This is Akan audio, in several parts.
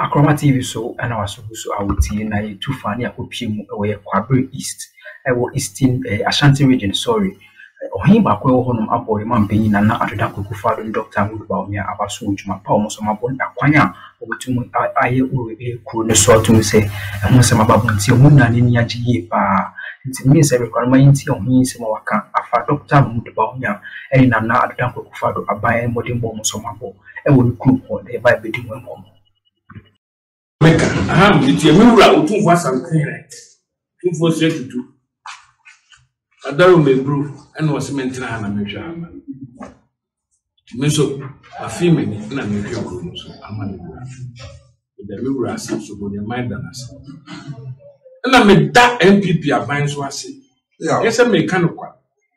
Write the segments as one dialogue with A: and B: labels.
A: Akroma TV so and our so I would see na too funny a opim we Kwabre East. I was Eastern Ashanti region, sorry. Ohim bakwe honum aboy man being na adoda kokufado Dr. Mudbaumia abaso ujuma pa omo so mabon akwanya obetum aye o kuro ne so to say ehun se mababon ti omu na ni age ye pa nti mi se requirement nti ohun se mawaka afa Dr. Mudbaumia eni na adoda kokufado abaye modin bo omo so mabo e wo group on e ba be di mo
B: meka nti e mewura otumfo asamkan right tumfo straight to Adaro me bro and was mentioned na mehwa ama me so afi me na mehwa bro so ama me bro da me bro asa so go ne mind na asa na me da MPP aban so ase yes me kan kwa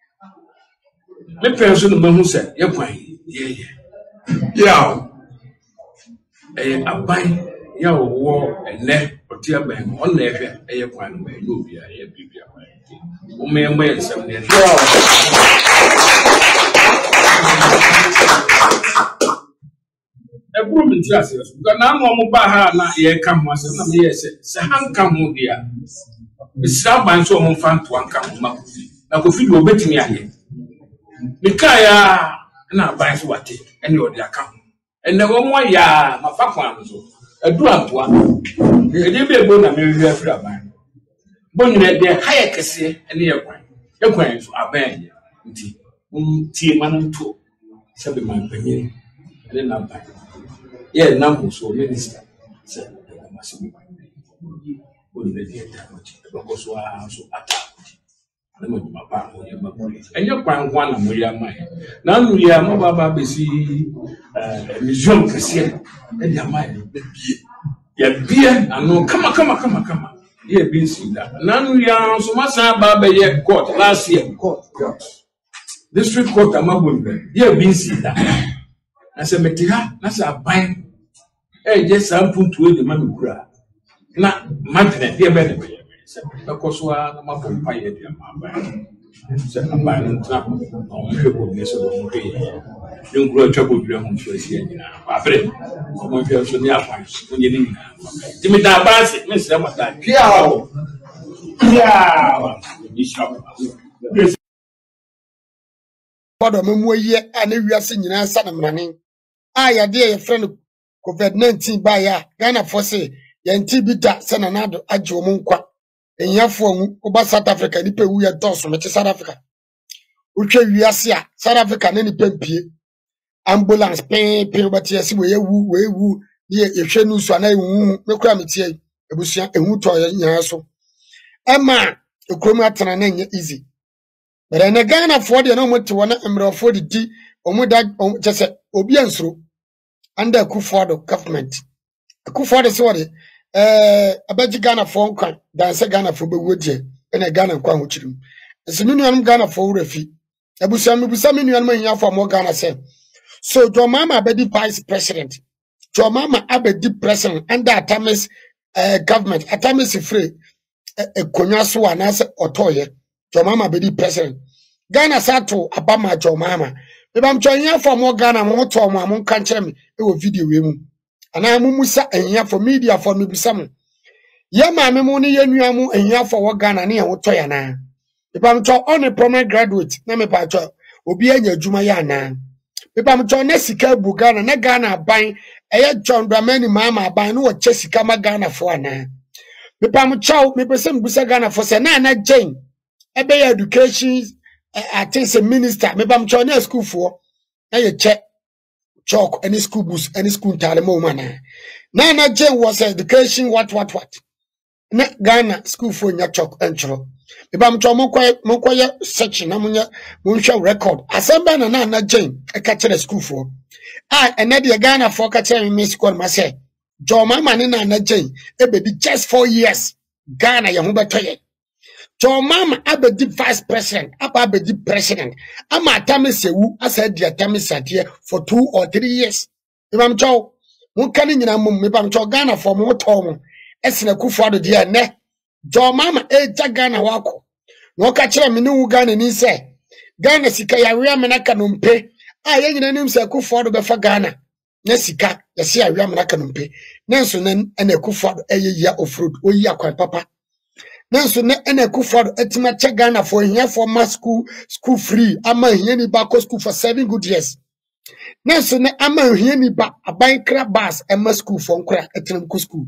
B: me penso no mahu se ye kwan ye aban ya wo ene oti aban on na ehwe ye kwan no ye obi a ye bibi aban umembe nsemne eburu minti ase so na no mo ba ha na ye ka mo ase na me ye se hanka mo dia isra ban so mo fanto anka mo makofi na kofi do obetimi aye mikaya na ban so wate ene odi aka ene wo mo ya mafakwa so edu ampoa ede be ebo na me wi afra ban bonne de haye kese ene ye kwan so aban nti tie mananto sabe man panyin ene na ban ye nambo so minister se masibu bonne de ta mochi ko so ata na mo ma pa mo ye maguri enye kwan kwa na mo ya mai na nu ya mo baba besi mission kese ene ya mai ya bie ano kama ye bin sida nanu ya so masa baba ye court last year court district court amabonbe ye bin sida na se metiha na se aban je sampuntu e de mamikura na madene ye be ne se bekoso na mapompa ye de aban se aban nta o mhebo ne se o mpe ye nguro twabo dure ho so asi anyina afre o mo mpe so ni afan so ni ni timi da base me se mata
C: Podo memu ye ane wiase nyina sa na mrane ya de ye friend COVID-19 ba ya Ghana for say ye nti bi da se na nado agye omo nkwa enyafo amu oba South Africa ni pe wu ye doso me South Africa utwe wiase a South Africa ne ni pempie ambulance pe obati yesi we wu ye ehwe nu so na ewu me kura metie ebusia ehu to ye nyina so Emma, a chroma atana easy. But in a Ghana for the no more to one emerald for the D or more that just obiansro under Kufuado government. A Kufuado sorry, a beji Ghana for one dance a Ghana for Bewoodzie and a Ghana Quamuchim. As a million Ghana for refi. A busaminuan man for more Ghana say. So your mama abedi vice president. Your mama abedi president under Atamis government. Atamis free. Konyaso anase otoye Jomama be di president Ghana sato abama Jomama beba mchonya for mo Ghana mo to mo am kan kire me e wo video we mu ana mumusa enya for media for me bisam ye maame mu ne ye nua mu enya for wo Ghana ne ye wo toya na beba mcho on a prominent graduate na me pa cho obi anya adwuma ya na beba mcho na sika bu Ghana na Ghana ban eye John Dramani mama ban no wo che sika ma Ghana for ana Mepam chow, me person busa Ghana for say na Jane. Ebe education I think say minister. Mepam chow na school for. Na ye check chalk any school bus, any school talemo mana. Na Jane was education what. Na Ghana school for nya chalk entro. Mepam chow mo kwa search na munya record. Asamba na Jane e catch the school for. And the Ghana for catch me school ma say. Jomama ni na Jane ebedi just 4 years Ghana ya hubatoye Jomama abedi vice president abedi president ama atamisewu asa di atamisade for 2 or 3 years ibam chow mun kani nyina mum ibam chow Ghana for mo to esina Kufuado de ne Jomama eja Ghana wako no ka kire me ni wu Ghana ni se Ghana sika ya we amena kanompe a ye nyina nim se Kufuado be fa Ghana na sika ya se awia mna kanumpe nanso na ena Akufo-Addo eyeya offroad oyi akwan papa nanso na ena Akufo-Addo etima che Ghana for here for mass school free ama here ni ba school for 7 good years nanso na ama here ni ba abankra bus ema school for nkra etinam ko school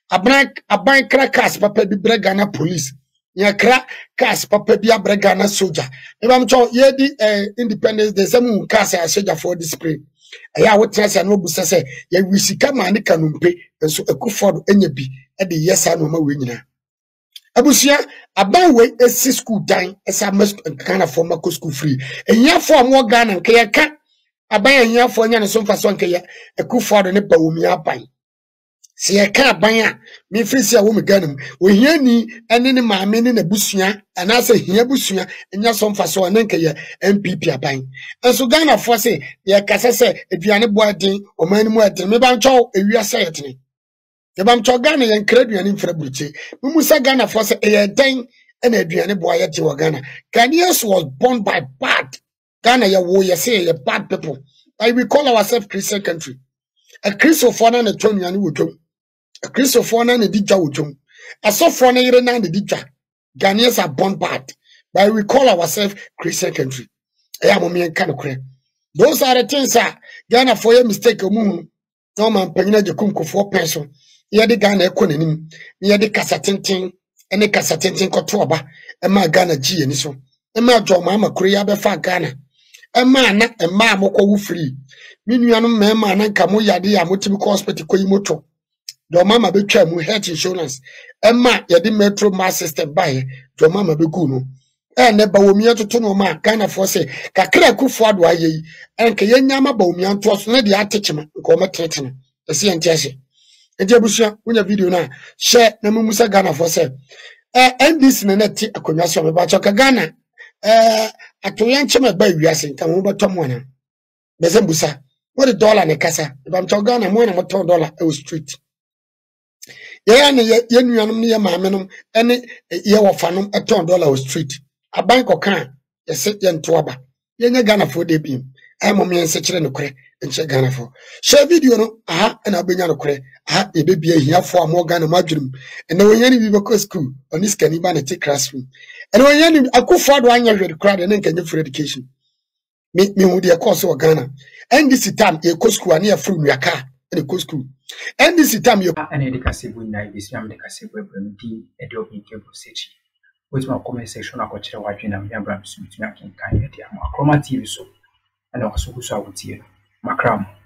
C: abankra cars papa bi bre Ghana police yakra cars papa bi abre Ghana soldier ebam cho ye di independence day samu cars ya soldier for display aya wotrasa na obusa se ya wisika ma ne kanumpe nso Akufo-Addo enya bi e de yesa no ma we nyina abusia aban we esi school dan esa mas Ghana for mako school free enya for mo Ghana nke ya ka aban enya for nya ne so mfa so nke ya Akufo-Addo ne bawomi aban se ya ka aban a me frisi a wo me Ghana ohia ni ene ne maame ne nabusua anase hia busua enya so mfa so ne nke ya MPP aban enso Ghana for se ya kasa se aduane boaden o man mu aden me ban cho ewia se yetene Yabam cho Ghana yen kraduane mfra buruche. Mumusa Ghana for say e den and aduane boy yete wa Ghana. Ghanaians was born by bad. Ghana ya wo ye say ye bad people. Like we call ourselves Christian country. A Christopher na tonuane wotwom. A Christopher na didja wotwom. A sofro na yire na didja. Ghanaians are born bad. But we call ourselves Christian country. Eya momi en kan kure. Those are the things Ghana for your mistake omu. No man panyina je kumkofo pension. Yadi Ghana ekononim yadi kasatenten ene kasatenten kotoba ema Ghana ji eni so ema joma amakure ya befa Ghana ema na ema amokọ wu free minuanum mema na nka mo yade ya motimi ko hospital koyi moto joma ma betwa mu health insurance ema yadi metro mass system bae joma ma begu no ene bawomi atoto no ma Ghana for say kakra Akufo-Addo ayeyi enke yenyama bawomi anto so na de atechema nko matrete no ese entiase Ejebusia unya video na share na mumusa Ghana for say NDC na neti akonwa so me ba choka Ghana atoyan chema ba wiase nka mo betom wana beze mbusa what the dollar ne kasa ba mcho Ghana mo na moto dollar e street ye na ye nuanom ne ye maamenom ene ye wofanom eton dollar o street aban kokan ye se ye ntoaba ye nya Ghana for de bi ai mo me nse kire ne kore nche Ghana for share video no aha na benya no kore aha e be bia hia for am Ghana madwurum ene wonyani bi be school oni skani ba na take classroom ene wonyani Akufo-Addo anya hwede crowd ene nkanye for education me hu de course o Ghana NDC time e ko school ani e from yaka ene ko school NDC time yo
A: ene edikasibu na ibisi am edikasibu ebremdi edobi kebo sechi with my comment section akọchire wadwina me Abraham Smith na kan kan ye dia ma Akroma TV so ene waso kuso awutie makram